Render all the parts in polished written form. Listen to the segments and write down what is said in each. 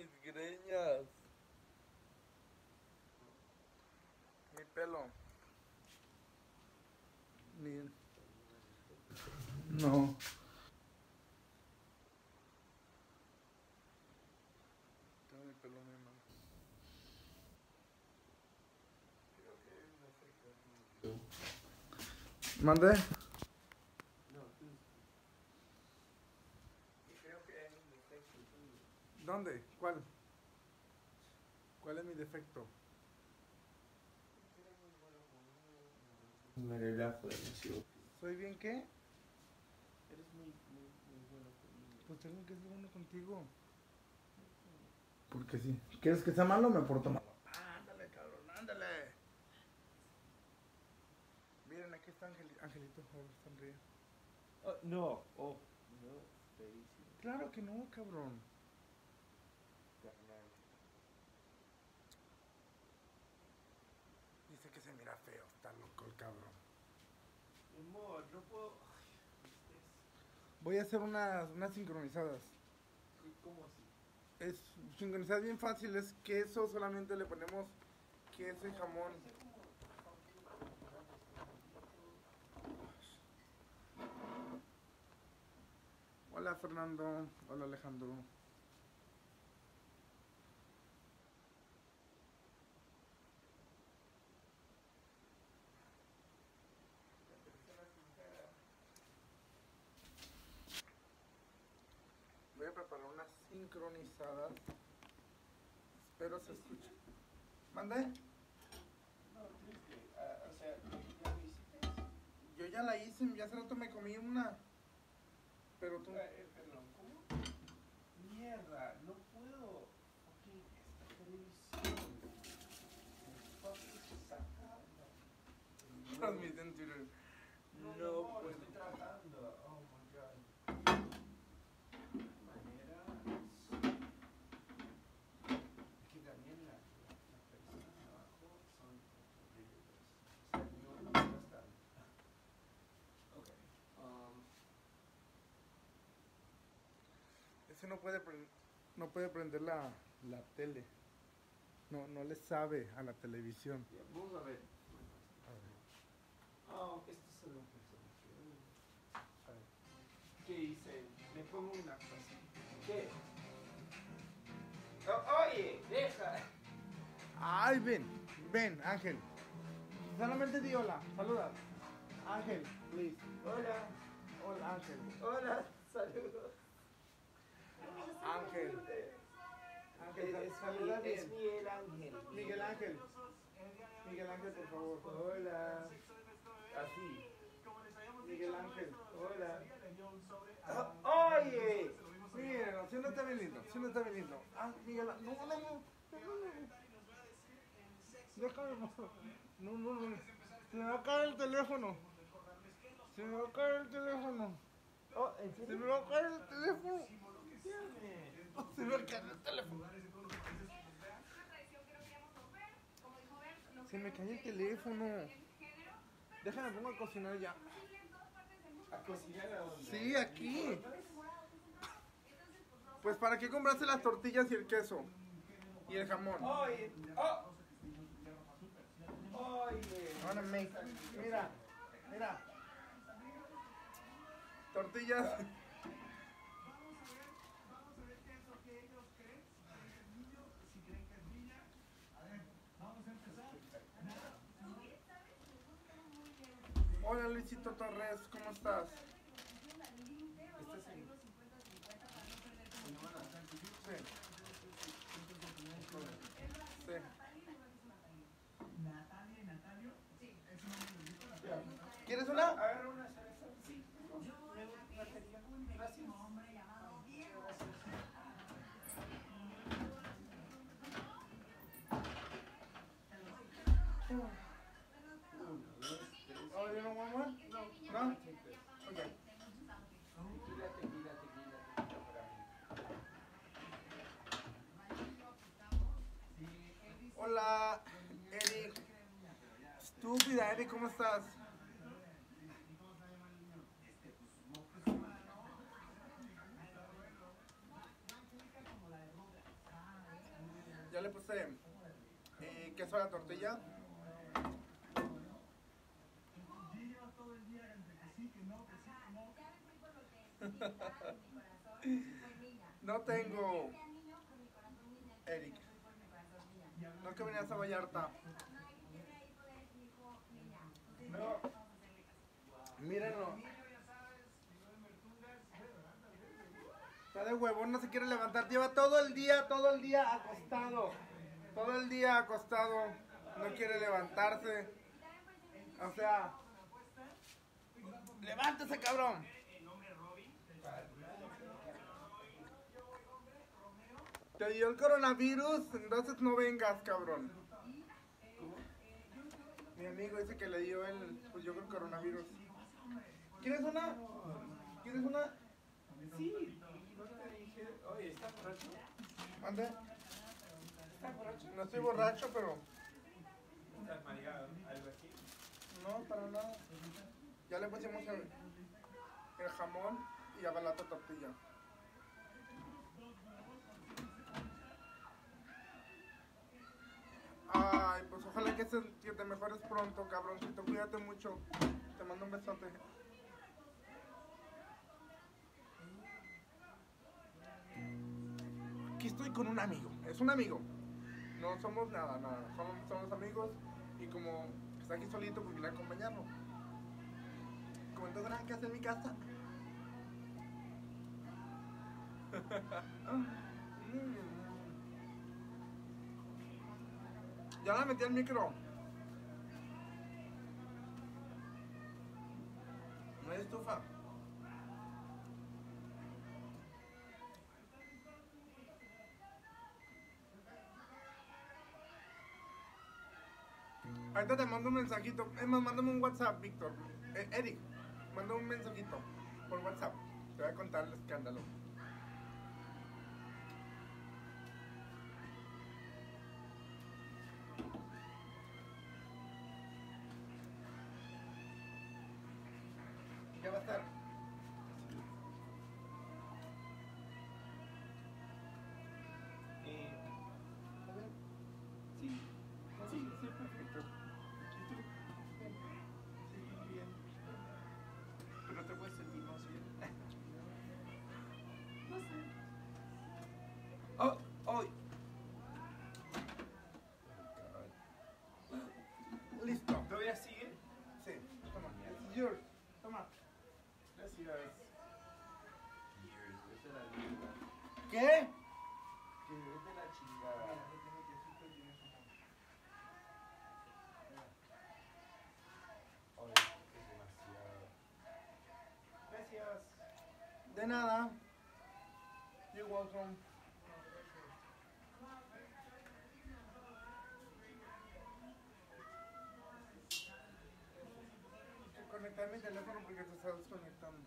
mis greñas. Mi pelo. Mi... No. Tengo mi pelo muy mal. ¿Mande? No, tú. Creo que hay un defecto tuyo. ¿Dónde? ¿Cuál? ¿Cuál es mi defecto? Eres muy bueno conmigo. Me relajo demasiado. ¿Soy bien qué? Eres muy bueno conmigo. Pues tengo que ser bueno contigo. Porque sí. ¿Quieres que sea malo? Me porto malo. Ándale, cabrón, ándale. Miren, aquí está Angelito. Ahora sonríe. Oh, no, oh, no, feísimo. Claro que no, cabrón. Carnal. Dice que se mira feo. Está loco el cabrón. Amor, no puedo. Voy a hacer unas sincronizadas. ¿Cómo así? Es sincronizar bien fácil. Es queso, solamente le ponemos queso y jamón. Hola Fernando. Hola Alejandro. Voy a preparar unas sincronizadas. Espero se escuche. ¿Mande? No, tienes que. O sea, ¿ya lo hiciste? Yo ya la hice, ya hace rato me comí una. Pero tú. Perdón, ¿cómo? Mierda, no puedo. Fucking esta televisión. Fucking sacarla. Transmite en Twitter. No, No, pues pues. estoy tratando. Oh my god. De manera. Que también la persona de abajo son horribles. O sea, no están. Ok. Ese no puede prender la tele. No le sabe a la televisión. Vamos a ver. A ver. Oh, esto es una persona. A ver. ¿Qué hice? Me pongo una cosa. ¿Qué? Oh, oye, deja. Ay, ven, Ángel. Solamente di hola, saluda. Ángel, please. Hola, Hola, Ángel. hola, saludos. Ángel. Ángel, saluda Es bien. Miguel Ángel. Miguel Ángel. Miguel Ángel, por favor. Hola. Así. Miguel Ángel. Hola. Oye. Mira, si no está bien lindo, si no está bien lindo. Ah, Miguel Ángel. No. Déjame, no. Se me va a caer el teléfono. Se me va a caer el teléfono. Oh, ¿en Se serio? me va a caer el teléfono. Dígame. Se me va a caer el teléfono. Se me cayó el teléfono. Déjame, pongo a cocinar ya. ¿A cocinar a dónde? Sí, aquí. Pues para qué compraste las tortillas y el queso. Y el jamón. Oye. Oh. Oye. Ahora mira. Tortillas. Hola Luisito Torres, ¿cómo estás? ¿Estás ahí? Sí. Sí. ¿Quieres una? Agarra una cerveza. Sí. Una quería. Gracias. Oh, you don't want one? No? Okay. Tequila para mí. Hola, Eric. Estúpida, Eric, ¿cómo estás? puse queso a la tortilla. No tengo, Eric. No que venías a Vallarta. No. Mírenlo. Está de huevón, no se quiere levantar. Lleva todo el día acostado. Todo el día acostado. No quiere levantarse. O sea, levántese, cabrón. Te dio el coronavirus, entonces no vengas, cabrón. Mi amigo dice que le dio pues yo el coronavirus. ¿Quieres una? ¿Quieres una? Sí, no te dije. Oye, ¿estás borracho? ¿Ande? ¿Estás borracho? No estoy borracho, pero ¿Estás mareado? ¿Algo así? no, para nada. Ya le pusimos el jamón y ya va la otra tortilla. Ay, pues ojalá que te mejores pronto, cabroncito. Cuídate mucho. Te mando un besote. Aquí estoy con un amigo. Es un amigo. No somos nada. Somos amigos. Y como está aquí solito, pues vine a acompañarlo. Como entonces nada que hacer en mi casa. Ya la metí al micro. No hay estufa. Ahorita te mando un mensajito. Es más, mándame un WhatsApp, Víctor. Eric, manda un mensajito por WhatsApp. Te voy a contar el escándalo. ¿Qué va a estar? Sí. Sí, perfecto. ¿Y tú? Sí, bien. ¿Pero te puedes sentir más bien? No sé. ¡Oh! ¡Oh! Listo. ¿Todavía sigue? Sí, toma. It's yours. Toma. Gracias. Esa es la linda. ¿Qué? Que vete la chingada. Ay, es demasiado. Gracias. De nada. You're welcome. Conectar mi teléfono porque se está desconectando.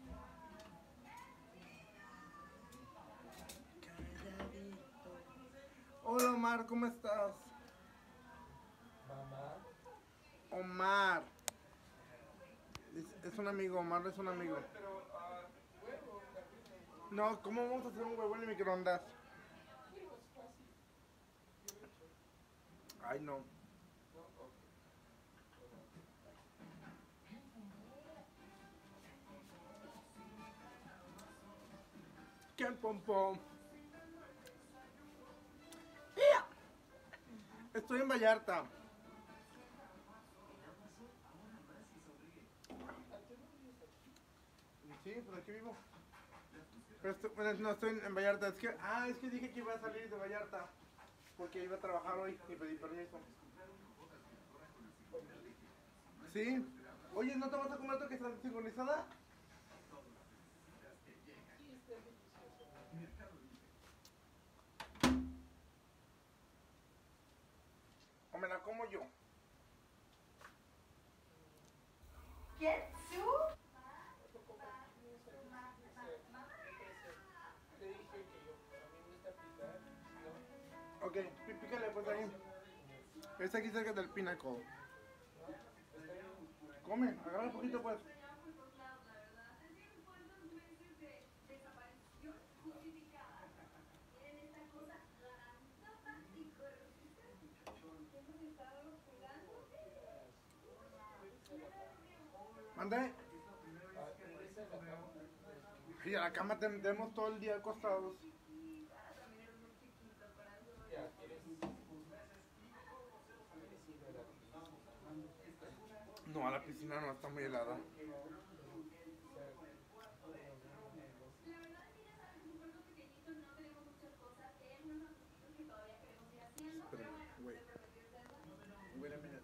Hola Omar, ¿cómo estás? Mamá. Omar. Es un amigo, Omar es un amigo. Pero, huevo, también. No, ¿cómo vamos a hacer un huevo en el microondas? Huevo es fácil. Ay, no. No, ok. ¿Qué pompón? ¡Ya! Estoy en Vallarta. Sí, pues aquí vivo. Pero no estoy en Vallarta. Es que dije que iba a salir de Vallarta. Porque iba a trabajar hoy y pedí permiso. Sí. Oye, ¿no te vas a comer tu quesadilla sincronizada? ¿O me la como yo? ¿Quién? ¿Tú? Te dije que yo también me está picando, ¿no? Ok, pícale pues ahí. Es aquí cerca del Pinnacle. Come, agarra un poquito pues. ¿Ande? Regresa a la cama. Y a la cama tendemos todo el día acostados. Ya, ¿quieres ir a la piscina? No, a la piscina no, está muy helada. Espérame, güey. Wait a minute.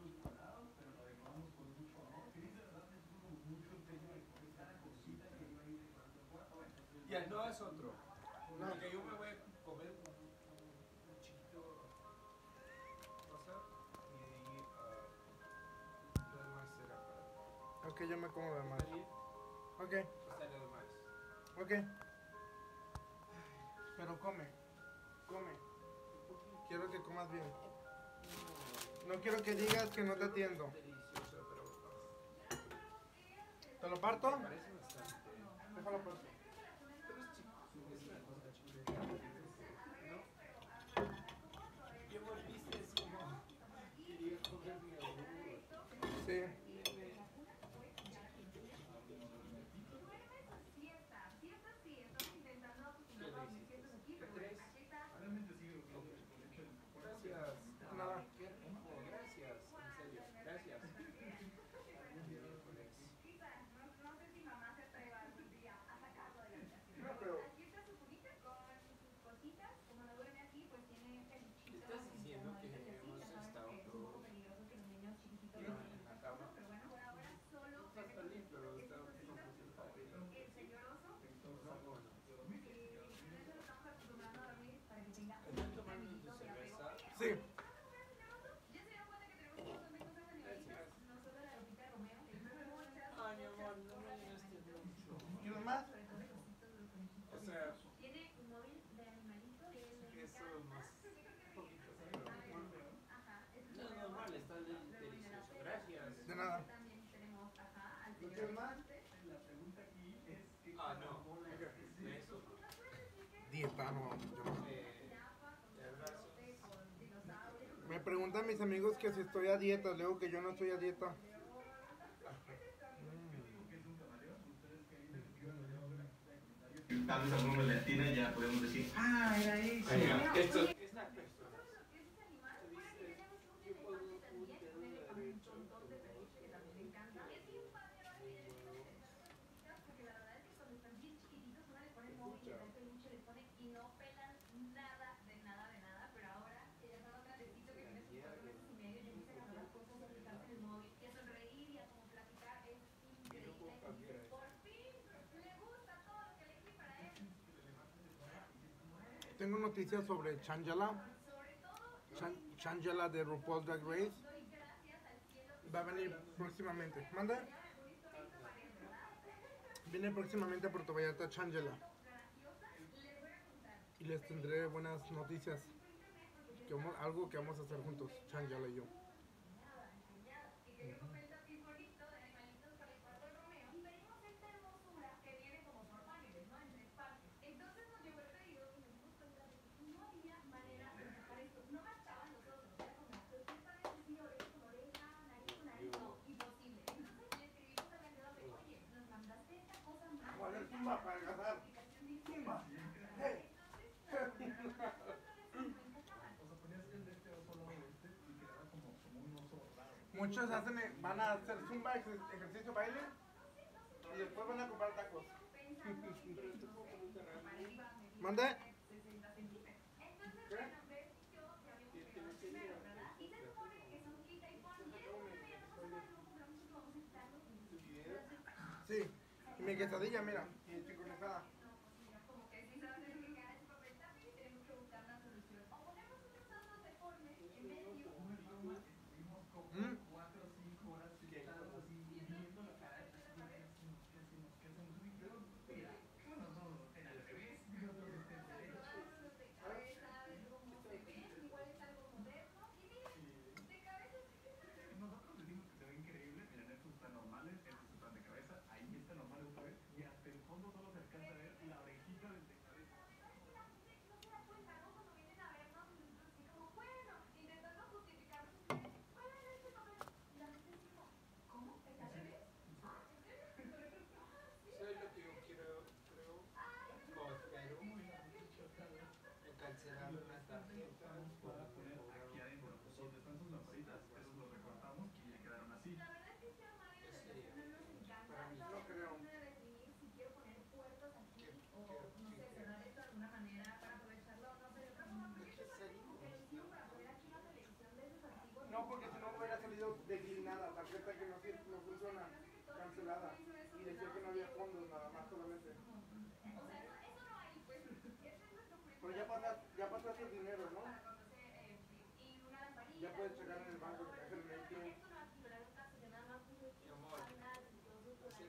Ya, no es otro. No. Porque yo me voy a comer un chiquito cosa y de ahí lo demás será para Ok, yo me como de más. ¿Está bien? Ok, Está lo demás. ok. Pero come, come. Quiero que comas bien. No quiero que digas que no te atiendo. Delicioso, pero ¿Te lo parto? parece bastante. Déjalo parto. Pero es chico, es una cosa chiquita. ¿No? Yo me viste así como quería comerme algo. Sí. ¿Qué crees? Gracias. Nada. Qué rico, gracias. En serio, gracias. Miércoles. No, pero ¿Estás diciendo que hemos estado todos en la cama? No estás feliz, pero está un poco preocupado. No, bueno. ¿Están tomando tu cerveza? sí. Gracias. Ay, mi amor, no me llenaste mucho. ¿Quieres más? O sea, eso más poquito, pero no, normal, está delicioso. Gracias. De nada. ¿No quieres más? Ah, no. De eso. Dieta, no. Yo no. De abrazos. Me preguntan mis amigos que si estoy a dieta. Le digo que yo no estoy a dieta. Tal vez algunos latina ya podemos decir, ah, era eso. Esto es una persona. Yo puedo un dedo derecho. Tengo noticias sobre Shangela. Shangela de RuPaul's Drag Race. Va a venir próximamente. ¿Manda? Viene próximamente a Puerto Vallarta Shangela. Y les tendré buenas noticias. Algo que vamos a hacer juntos, Shangela y yo. Para agarrar. Muchos van a hacer zumba, ejercicio, baile y después van a comprar tacos. ¿Mande? Sí, y mi quesadilla, mira, y sincronizada. tarjeta que no funciona, cancelada. Y decía que no había fondos, nada más solamente. Pero ya pasaste el dinero, ¿no? Ya puedes checar en el banco que te dejen el ATM. Mi amor, hace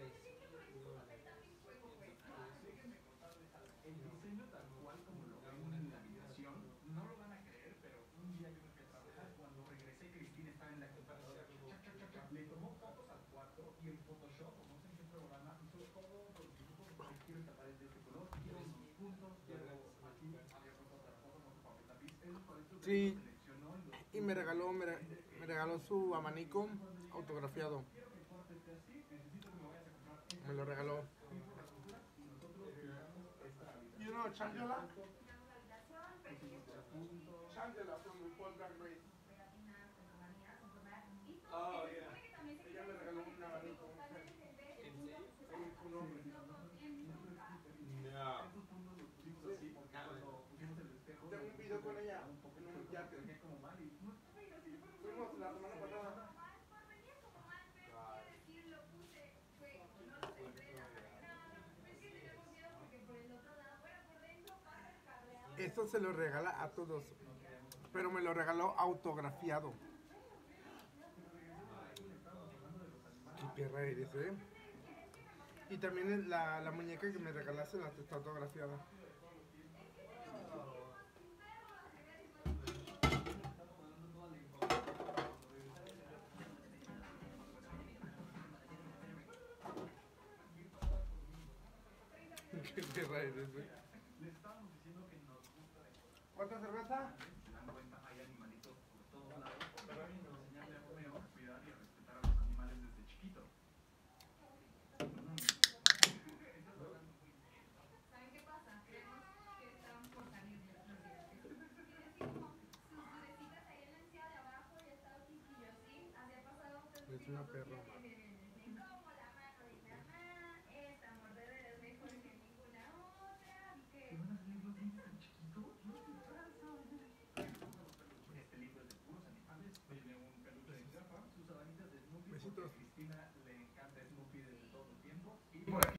$300. El diseño tal cual como lo ven en la habitación, no lo van a creer, pero un día yo me fui a trabajar. Cuando regresé, Cristina estaba en la computadora. Le tomó fotos al cuarto y en Photoshop, o no sé en qué programa, hizo todos los dibujos de quiero esta pared de este color, quiero unos puntos, quiero aquí, había puesto otra foto, no sé, papel lápiz. Esos cuadritos de Sí, seleccionó y los y me regaló su abanico autografiado. Me lo regaló. You know Chandela? Chandela from RuPaul's Drag Race. Oh, yeah. Ella me regaló un abanico. ¿En serio? Un nombre. No. Tengo un video con ella en un yate. Fuimos la semana pasada. Esto se lo regala a todos, pero me lo regaló autografiado. Qué perra eres, ¿eh? Y también la muñeca que me regalaste la está autografiada. Qué perra eres, ¿eh? ¿Cuánta cerveza? se dan cuenta, hay animalitos por todos lados. Pero a mí me enseñarle a Romeo a cuidar y a respetar a los animales desde chiquito. ¿Saben qué pasa? Creemos que están por salir de los dientes. Tiene así como sus durecitas ahí en la encía de abajo y ha estado quisquillosín. Así ha pasado los Es una últimos 2 perra. días que viene. Como la mano de mi mamá, esta mordedera es mejor que ninguna otra. Así que... ¿Te van a salir los dientes tan chiquitos? ¿Qué te pasa? Este libro es de puros animales. Viene un peluche de jirafa, sus sabanitas de Snoopy, porque Besitos. a Cristina le encanta Snoopy desde todo el tiempo. Y por aquí